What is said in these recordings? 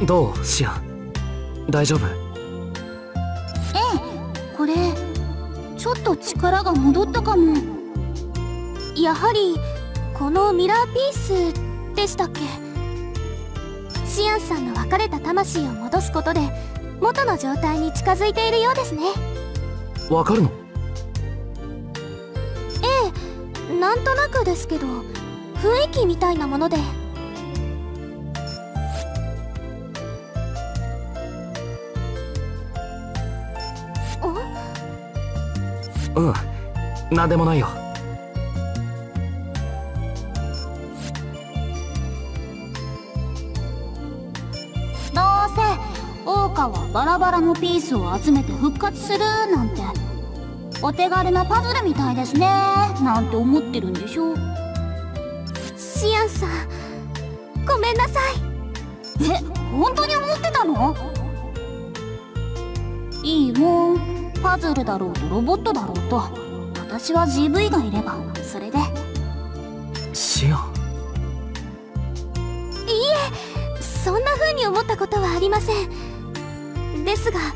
どうシアン、大丈夫？ これちょっと力が戻ったかも。やはりこのミラーピースでしたっけ。シアンさんの別れた魂を戻すことで元の状態に近づいているようですね。 わかるの？ なんとなくですけど、雰囲気みたいなもので。 うん、なんでもないよ。 どうせ桜花はバラバラのピースを集めて復活するなんてお手軽なパズルみたいですねなんて思ってるんでしょ。シアンさん、ごめんなさい。本当に思ってたの？いいもん。パズルだろうとロボットだろうと、私は GV がいればそれで。 シアン。 いいえ、そんな風に思ったことはありません。ですが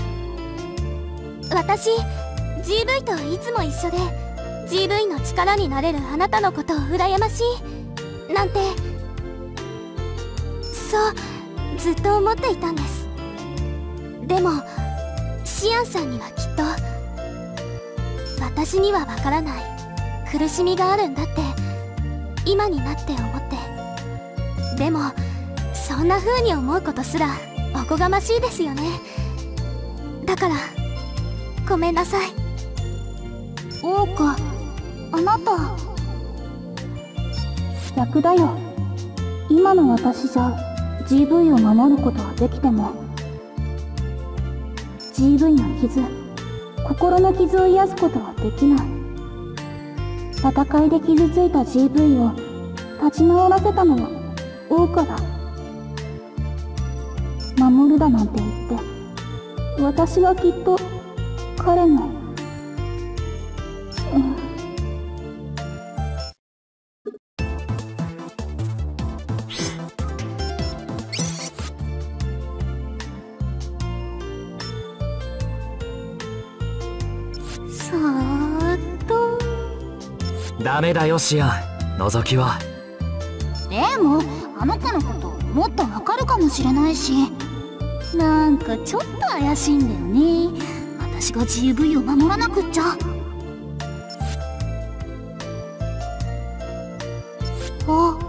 私 GV といつも一緒で GV の力になれるあなたのことを羨ましいなんて、そうずっと思っていたんです。でもシアンさんにはきっと私にはわからない苦しみがあるんだって今になって思って。でもそんな風に思うことすらおこがましいですよね。だからごめんなさい。桜花、あなた逆だよ。今の私じゃ GV を守ることはできても GV の傷、心の傷を癒すことはできない。戦いで傷ついた GV を立ち直らせたのは桜花だ。守るだなんて言って私はきっと彼のさーっと。 ダメだよシアン、覗きは。 でもあの子のこともっとわかるかもしれないし、なんかちょっと怪しいんだよね。私が GV を守らなくっちゃ。あ、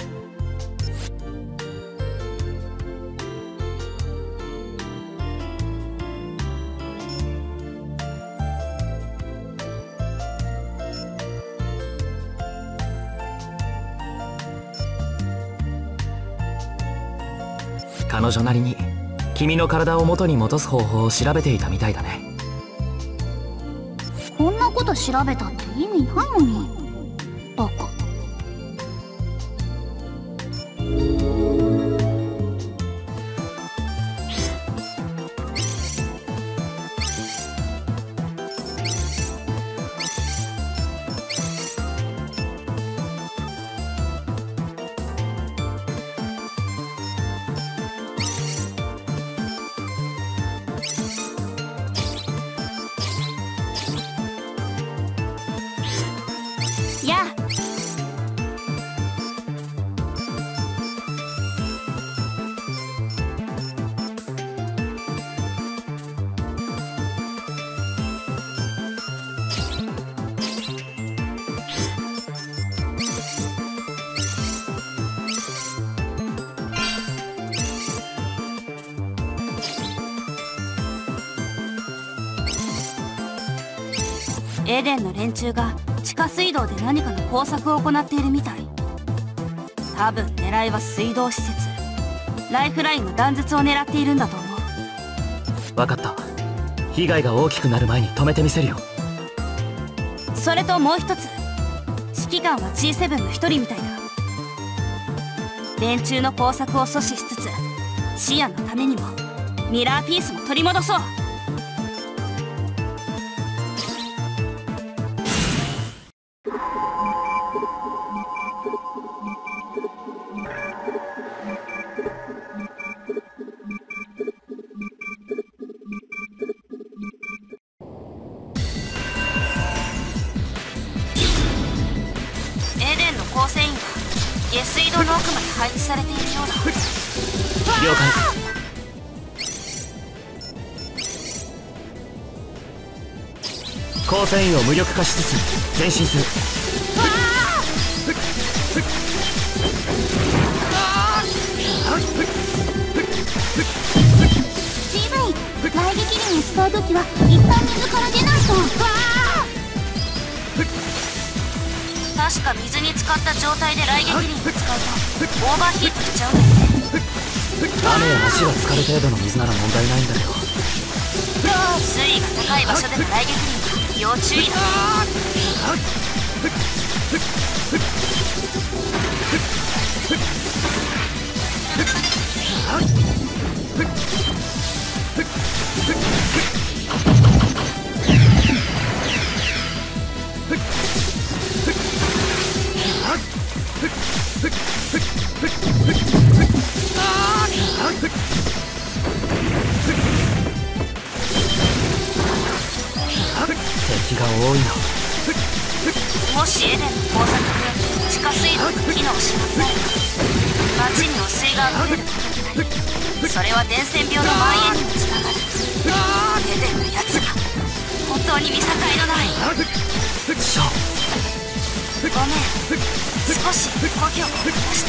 彼女なりに君の体を元に戻す方法を調べていたみたいだね。 こんなこと調べたって意味ないのに。バカ。やあ、エデンの連中が地下水道で何かの工作を行っているみたい。多分狙いは水道施設。ライフラインの断絶を狙っているんだと思う。 分かった。被害が大きくなる前に止めてみせるよ。 それともう一つ、指揮官は G7 の一人みたいだ。連中の工作を阻止しつつシアンのためにもミラーピースも取り戻そう。 配置されているようだ。 了解。光線を無力化しつつ前進する。 GV、雷撃輪を使うときは一旦水から出ないと。確か水に浸かった状態で雷撃輪を使うとオーバーヒートしちゃうんだよね。 雨や足が浸かる程度の水なら問題ないんだけど、 水位が高い場所での雷撃輪は要注意だ。 敵が多いな。 もしエデンの工作で地下水道が機能しなくなれば街に汚水が溢れることになり、それは伝染病の蔓延にもつながる。エデンのやつが本当に見境のない。 ショー、 ごめん、少し故郷を思い出して。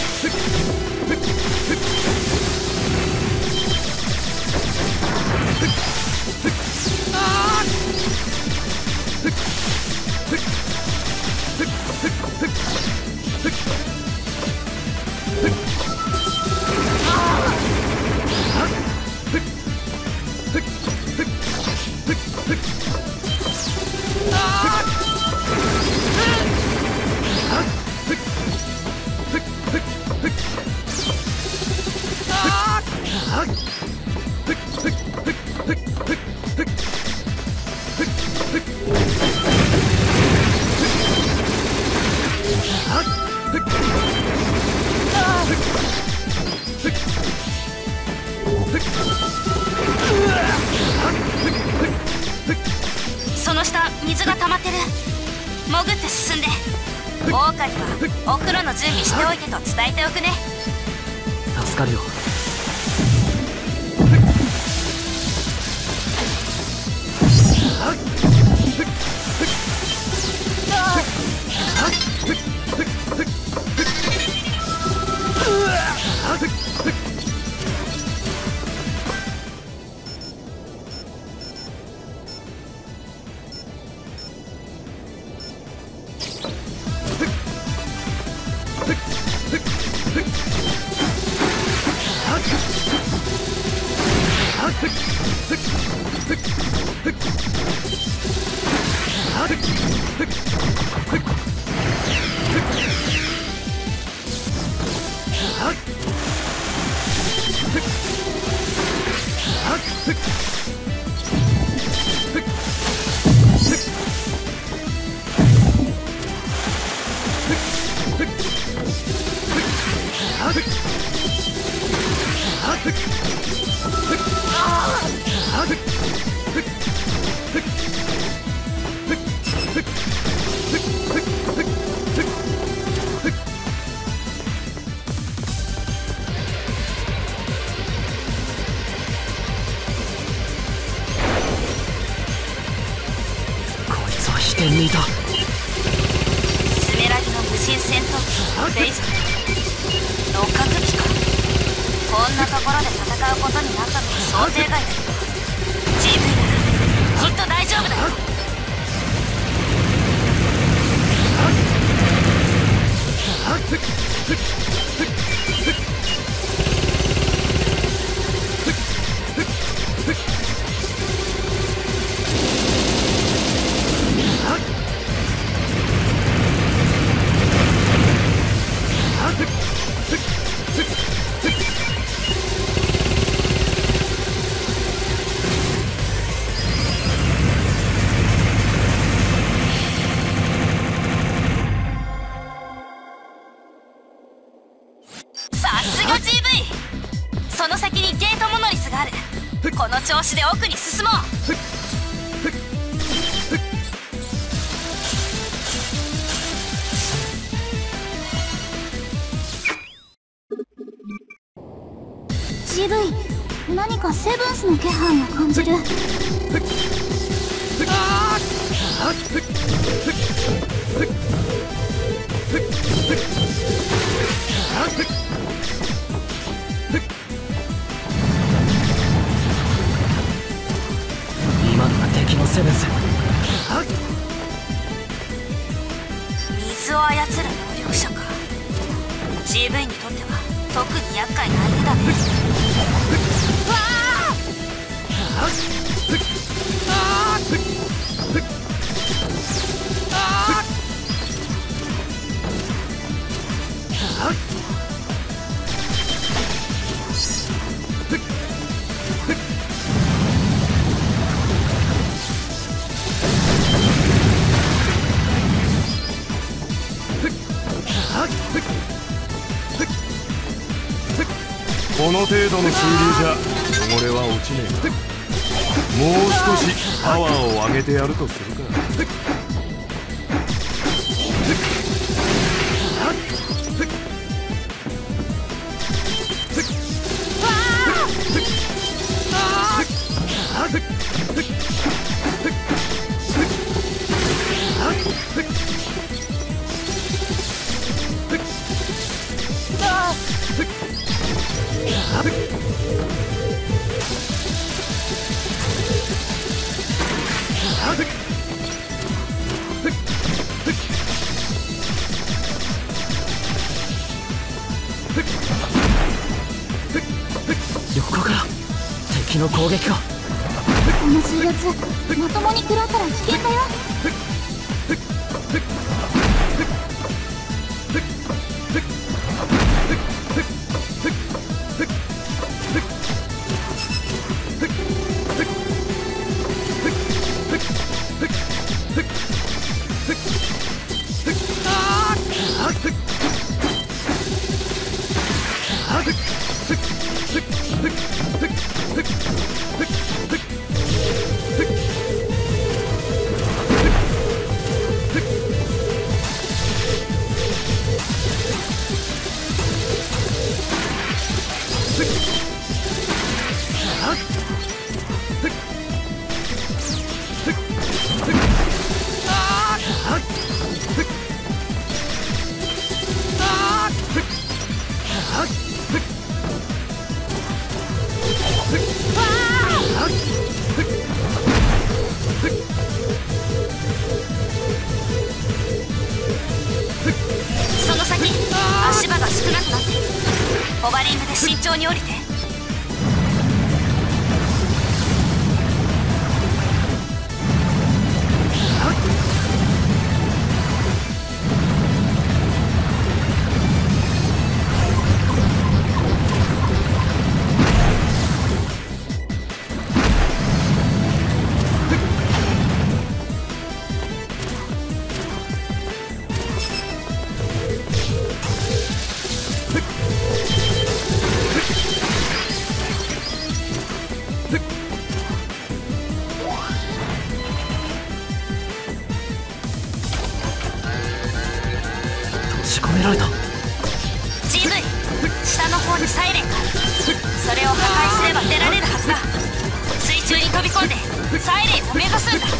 その下水が溜まってる。潜って進んで。オオカにはお風呂の準備しておいてと伝えておくね。 助かるよ。起点にいた。 スメラギの無人戦闘機フェイズ六角機か。こんなところで戦うことになったのは想定外だけど GV ならきっと大丈夫だよ。さすが GV。 その先にゲートモノリスがある。この調子で奥に進もう。 GV、何かセブンスの気配を感じる。 今のが敵のセブンス。 水を操る能力者か。 GV にとっては特に厄介な相手だね。わこの程度の水流じゃ汚れは落ちねえ。もう少しパワーを上げてやるとするか。 横から敵の攻撃が。 この水圧まともに食らったら危険だよ。 その先、足場が少なくなってる。ホバリングで慎重に降りて。 閉じ込められた。 GV、下の方にサイレンがある。それを破壊すれば出られるはずだ。水中に飛び込んでサイレンを目指すんだ。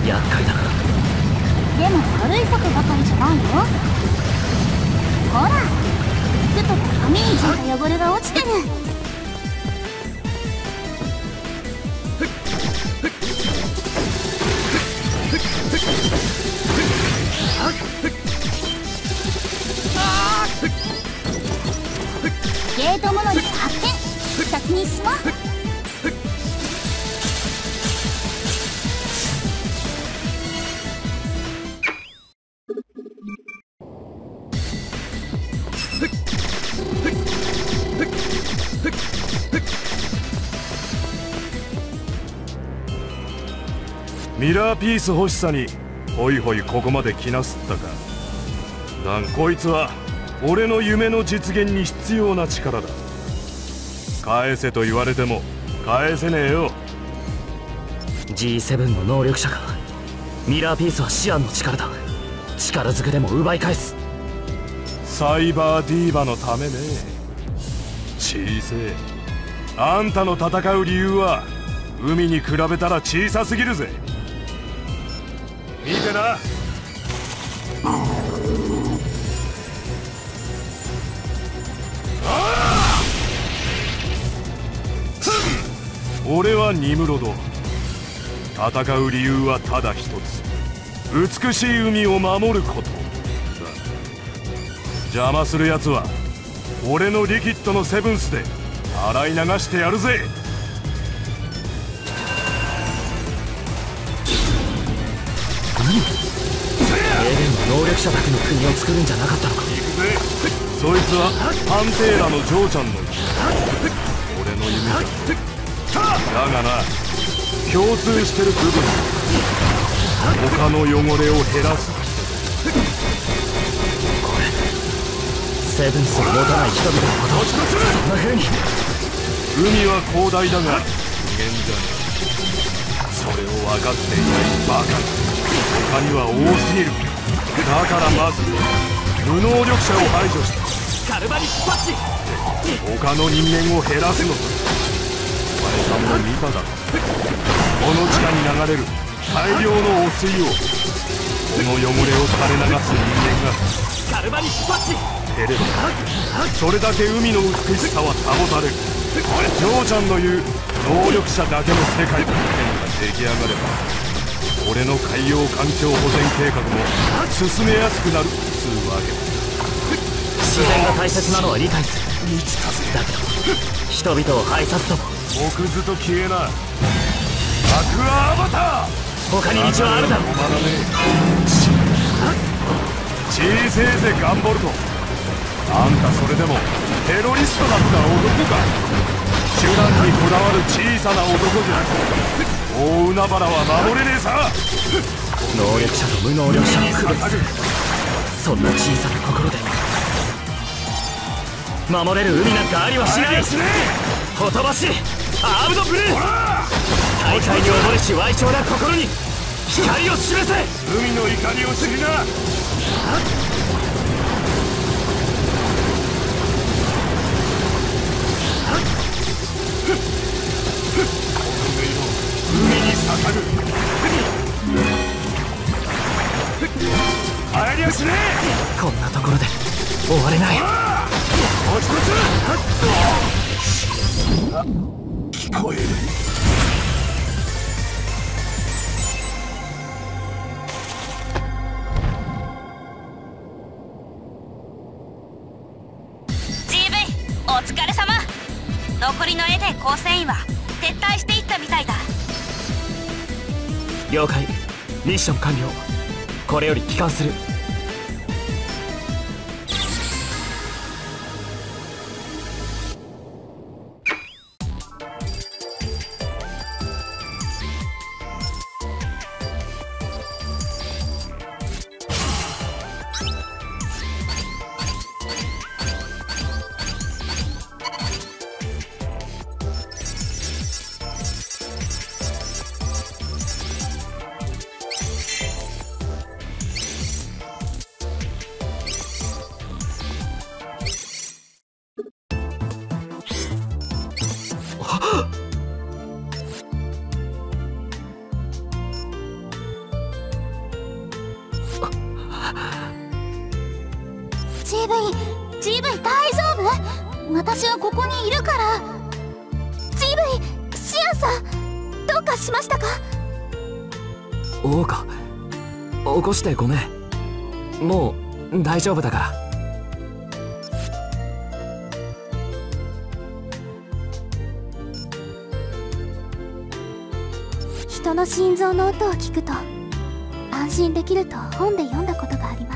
厄介だな。 でも悪いことばかりじゃないよ。ほら、服とか髪についた汚れが落ちてる。ゲートモノリス発見。先に進もう。 ミラーピース欲しさにホイホイここまで来なすったか。だがこいつは俺の夢の実現に必要な力だ。返せと言われても返せねえよ。 G7 の能力者か。ミラーピースはシアンの力だ。力ずくでも奪い返す。 サイバーディーバのためね。小せえ。あんたの戦う理由は海に比べたら小さすぎるぜ。見てな。俺はニムロド。戦う理由はただ一つ。美しい海を守ることだ。邪魔する奴は俺のリキッドのセブンスで洗い流してやるぜ。 エレンは能力者だけの国を作るんじゃなかったのか。 行くぜ。そいつはパンテーラのジョーちゃんの俺の夢だ。だがな、共通してる部分、他の汚れを減らす。 これセブンスを持たない人々のことをそんな風に。 海は広大だが無限じゃねえ。それを分かっていないバカが他には多すぎる。だからまず無能力者を排除したカルバリスパッチ。 他の人間を減らすのだ。お前さんも見ただろ。この地下に流れる大量の汚水を、この汚れを垂れ流す人間がカルバリスパッチ。 減ればそれだけ海の美しさは保たれる。ジョーちゃんの言う能力者だけの世界が出来上がれば俺の海洋環境保全計画も進めやすくなるつうわけだ。 自然が大切なのは理解する。だけど人々を排殺とも。 木図と消えな。アクアアバター。 他に道はあるだろう。 止まらねえ。小せいぜガンボルト。あんたそれでもテロリストだった男か。手段にこだわる小さな男じゃ大海原は守れねえさ。 能力者と無能力者の区別、そんな小さな心で守れる海なんかありはしない。ほとばしアームドブルー。大海に溺れし歪小な心に光を示せ。 海の怒りを知りな。海に捧ぐ。帰りゃしねえ。 こんなところで終われない。 もう一つ聞こえる。 GV お疲れ様。残りのエデン構成員は撤退していったみたいだ。 了解。ミッション完了。これより帰還する。 GV 大丈夫？私はここにいるから。GV、シアンさんどうかしましたか？ 王か、起こしてごめん。もう大丈夫だから。 人の心臓の音を聞くと安心できると本で読んだことがあります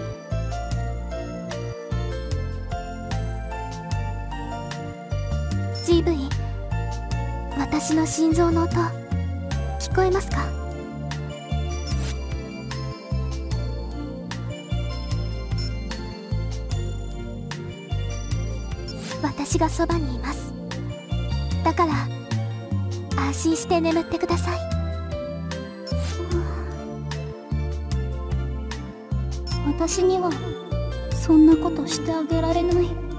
。GV、私の心臓の音聞こえますか？私がそばにいます。だから安心して眠ってください。私にはそんなことしてあげられない。